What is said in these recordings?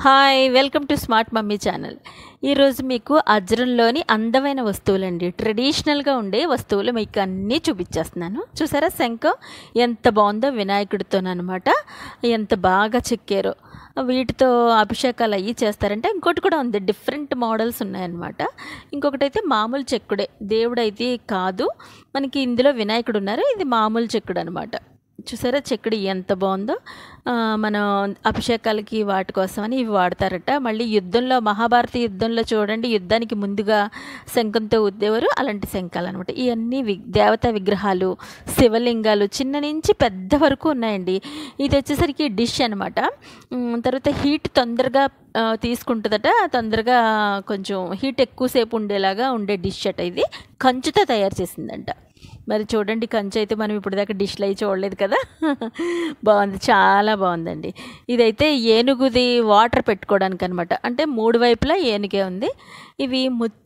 Hi welcome to smart mummy channel. ఈరోజు మీకు అజ్రంలోని అందమైన వస్తువులండి, ట్రెడిషనల్గా ఉండే వస్తువులు మీకు అన్నీ చూపించేస్తున్నాను. చూసారా శంఖం ఎంత బాగుందో, వినాయకుడితోనమాట, ఎంత బాగా చెక్కారో. వీటితో అభిషేకాలు అయ్యి చేస్తారంటే ఇంకోటి కూడా ఉంది, డిఫరెంట్ మోడల్స్ ఉన్నాయన్నమాట. ఇంకొకటి అయితే మామూలు చెక్కుడే, దేవుడు అయితే కాదు, మనకి ఇందులో వినాయకుడు ఉన్నారు. ఇది మామూలు చెక్కుడు అనమాట. చూసారా చెక్కడి ఎంత బాగుందో. మనం అభిషేకాలకి వాటి కోసమని ఇవి వాడతారట. మళ్ళీ యుద్ధంలో, మహాభారత యుద్ధంలో చూడండి, యుద్ధానికి ముందుగా శంఖంతో ఉద్దేవారు, అలాంటి శంఖాలు అనమాట. ఇవన్నీ దేవతా విగ్రహాలు, శివలింగాలు చిన్న నుంచి పెద్ద వరకు ఉన్నాయండి. ఇది వచ్చేసరికి డిష్ అనమాట. తర్వాత హీట్ తొందరగా తీసుకుంటుందట, తొందరగా కొంచెం హీట్ ఎక్కువసేపు ఉండేలాగా ఉండే డిష్ అట. ఇది కంచుతో తయారు చేసిందంట. మరి చూడండి, కంచు అయితే మనం ఇప్పుడు దాకా డిష్లు అయి చూడలేదు కదా. బాగుంది, చాలా బాగుందండి. ఇదైతే ఏనుగుది వాటర్ పెట్టుకోవడానికి అనమాట. అంటే మూడు వైపులా ఏనుగే ఉంది. ఇవి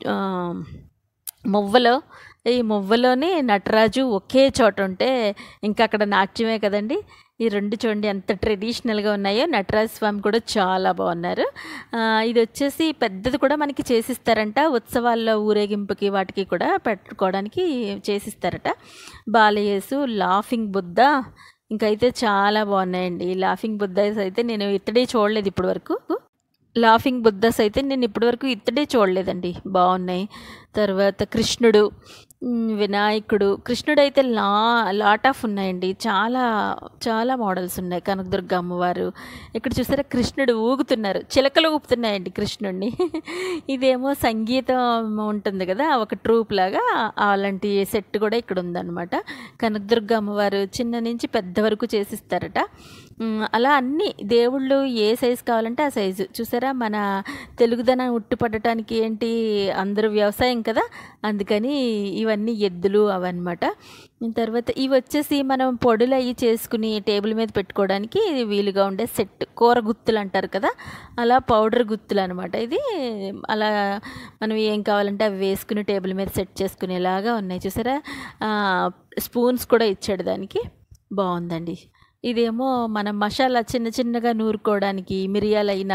మువ్వలో, ఈ మువ్వలోని నటరాజు ఒకే చోట ఉంటే ఇంకా అక్కడ నాట్యమే కదండి. ఈ రెండు చూడండి ఎంత ట్రెడిషనల్గా ఉన్నాయో. నటరాజ స్వామి కూడా చాలా బాగున్నారు. ఇది వచ్చేసి పెద్దది కూడా మనకి చేసిస్తారంట, ఉత్సవాల్లో ఊరేగింపుకి వాటికి కూడా పెట్టుకోవడానికి చేసిస్తారట. బాలయేసు, లాఫింగ్ బుద్ధ, ఇంకైతే చాలా బాగున్నాయండి. లాఫింగ్ బుద్ధస్ అయితే నేను ఇత్తడే చూడలేదు ఇప్పటి వరకు. లాఫింగ్ బుద్ధస్ అయితే నేను ఇప్పటివరకు ఇత్తడే చూడలేదండి, బాగున్నాయి. తర్వాత కృష్ణుడు, వినాయకుడు, కృష్ణుడు అయితే లాట్ ఆఫ్ ఉన్నాయండి, చాలా చాలా మోడల్స్ ఉన్నాయి. కనకదుర్గ అమ్మవారు, ఇక్కడ చూసారా కృష్ణుడు ఊగుతున్నారు, చిలకలు ఊపుతున్నాయండి కృష్ణుడిని. ఇదేమో సంగీతం ఉంటుంది కదా, ఒక ట్రూప్ లాగా, అలాంటి సెట్ కూడా ఇక్కడ ఉందన్నమాట. కనకదుర్గ అమ్మవారు చిన్న నుంచి పెద్ద వరకు చేసిస్తారట. అలా అన్ని దేవుళ్ళు ఏ సైజు కావాలంటే ఆ సైజు. చూసారా మన తెలుగుదనం ఉట్టిపడటానికి ఏంటి, అందరూ వ్యవసాయం కదా, అందుకని ఇవన్నీ ఎద్దులు అవన్నమాట. తర్వాత ఇవి వచ్చేసి మనం పొడులు అవి చేసుకుని టేబుల్ మీద పెట్టుకోవడానికి ఇది వీలుగా ఉండే సెట్. కూర గుత్తులు అంటారు కదా, అలా పౌడర్ గుత్తులు అనమాట. ఇది అలా మనం ఏం కావాలంటే అవి వేసుకుని టేబుల్ మీద సెట్ చేసుకునేలాగా ఉన్నాయి. చూసారా స్పూన్స్ కూడా ఇచ్చాడు దానికి, బాగుందండి. ఇదేమో మనం మసాలా చిన్న చిన్నగా నూరుకోవడానికి, మిరియాలు అయి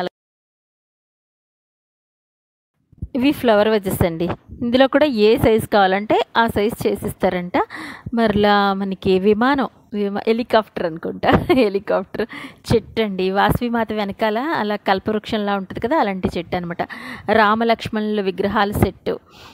ఇవి ఫ్లవర్ వెజెస్ అండి. ఇందులో కూడా ఏ సైజు కావాలంటే ఆ సైజు చేసిస్తారంట. మరలా మనకి హెలికాప్టర్ అనుకుంటా, హెలికాప్టర్ చెట్టు అండి. వాసవిమాత వెనకాల అలా కల్పవృక్షంలా ఉంటుంది కదా, అలాంటి చెట్టు అనమాట. రామలక్ష్మణుల విగ్రహాల సెట్టు,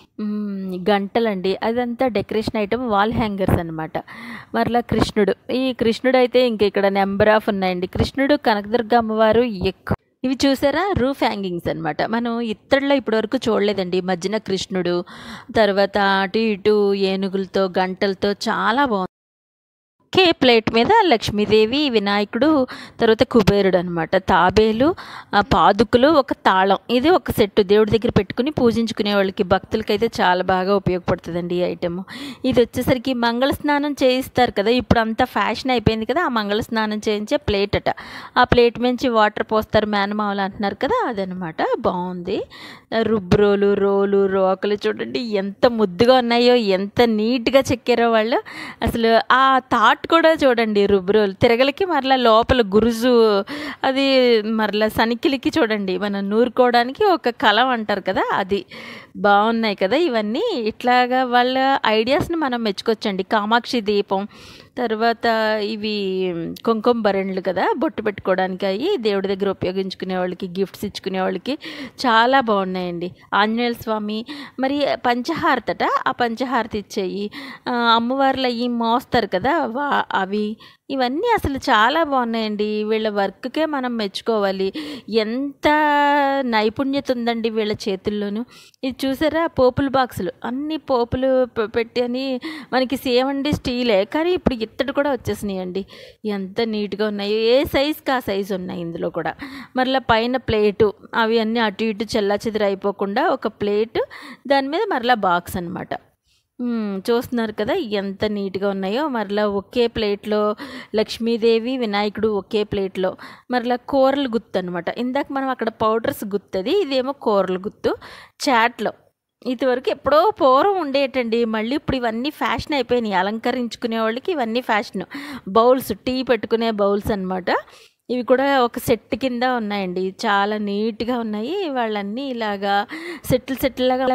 గంటలండి, అదంతా డెకరేషన్ ఐటమ్, వాల్ హ్యాంగర్స్ అనమాట. మరలా కృష్ణుడు, ఈ కృష్ణుడు అయితే ఇంక ఇక్కడ నెంబర్ ఆఫ్ ఉన్నాయండి. కృష్ణుడు, కనకదుర్గ అమ్మవారు ఎక్కువ. ఇవి చూసారా రూఫ్ హ్యాంగింగ్స్ అనమాట. మనం ఇత్తడిలో ఇప్పటివరకు చూడలేదండి. మధ్యన కృష్ణుడు, తర్వాత అటు ఇటు ఏనుగులతో, గంటలతో చాలా బాగుంది. ఒకే ప్లేట్ మీద లక్ష్మీదేవి, వినాయకుడు, తర్వాత కుబేరుడు అనమాట. తాబేలు, పాదుకులు, ఒక తాళం, ఇది ఒక సెట్ దేవుడి దగ్గర పెట్టుకుని పూజించుకునే వాళ్ళకి, భక్తులకైతే చాలా బాగా ఉపయోగపడుతుందండి ఈ ఐటెము. ఇది వచ్చేసరికి మంగళ స్నానం చేయిస్తారు కదా, ఇప్పుడు అంతా ఫ్యాషన్ అయిపోయింది కదా, ఆ మంగళ స్నానం చేయించే ప్లేట్ అట. ఆ ప్లేట్ నుంచి వాటర్ పోస్తారు, మేనమావలు అంటున్నారు కదా, అదనమాట. బాగుంది. రుబ్రోలు, రోకలు చూడండి ఎంత ముద్దుగా ఉన్నాయో, ఎంత నీట్గా చెక్కారో వాళ్ళు. అసలు ఆ థాట్ కూడా చూడండి, రుబ్రోలు తిరగలికి మరలా లోపల గురుజు, అది మరలా సనికిలికి చూడండి, మనం నూరుకోవడానికి ఒక కలం అంటారు కదా, అది బాగున్నాయి కదా. ఇవన్నీ ఇట్లాగా వాళ్ళ ఐడియాస్ని మనం మెచ్చుకోవచ్చండి. కామాక్షి దీపం, తర్వాత ఇవి కుంకుమ భరణులు కదా, బొట్టు పెట్టుకోవడానికి అవి దేవుడి దగ్గర ఉపయోగించుకునే వాళ్ళకి, గిఫ్ట్స్ ఇచ్చుకునే వాళ్ళకి చాలా బాగున్నాయండి. ఆంజనేయ స్వామి, మరి పంచహారతట, ఆ పంచహారతి ఇచ్చేయి, అమ్మవార్లు అవి మోస్తారు కదా అవి, ఇవన్నీ అసలు చాలా బాగున్నాయండి. వీళ్ళ వర్క్కే మనం మెచ్చుకోవాలి, ఎంత నైపుణ్యత ఉందండి వీళ్ళ చేతుల్లోనూ. ఇది చూసారా పోపుల బాక్సులు, అన్ని పోపులు పెట్టి అని మనకి సేమ్ అండి, స్టీలే కానీ ఇప్పుడు ఇత్తడి కూడా వచ్చేసినాయండి. ఎంత నీట్గా ఉన్నాయో, ఏ సైజుకి ఆ సైజు ఉన్నాయి ఇందులో కూడా. మరలా పైన ప్లేటు, అవి అన్నీ అటు ఇటు చెల్లాచెదురు అయిపోకుండా ఒక ప్లేటు, దాని మీద మరలా బాక్స్ అనమాట. చూస్తున్నారు కదా ఎంత నీట్గా ఉన్నాయో. మరలా ఒకే ప్లేట్లో లక్ష్మీదేవి, వినాయకుడు ఒకే ప్లేట్లో. మరలా కూరలు గుత్తు అనమాట. ఇందాక మనం అక్కడ పౌడర్స్ గుత్తది, ఇదేమో కూరలు గుత్తు చాట్లో. ఇదివరకు ఎప్పుడో పూర్వం ఉండేటండి, మళ్ళీ ఇప్పుడు ఇవన్నీ ఫ్యాషన్ అయిపోయినాయి. అలంకరించుకునే వాళ్ళకి ఇవన్నీ ఫ్యాషన్. బౌల్స్, టీ పెట్టుకునే బౌల్స్ అనమాట. ఇవి కూడా ఒక సెట్ కింద ఉన్నాయండి. చాలా నీట్‌గా ఉన్నాయి. వాళ్ళన్నీ ఇలాగా సెట్లు సెట్లులాగా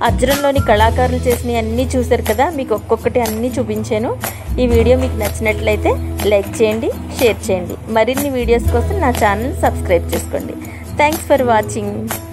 అజ్రంలోని కళాకారులు చేసినవి అన్నీ చూశారు కదా, మీకు ఒక్కొక్కటి అన్నీ చూపించాను. ఈ వీడియో మీకు నచ్చినట్లయితే లైక్ చేయండి, షేర్ చేయండి. మరిన్ని వీడియోస్ కోసం నా ఛానల్ సబ్స్క్రైబ్ చేసుకోండి. Thanks for watching.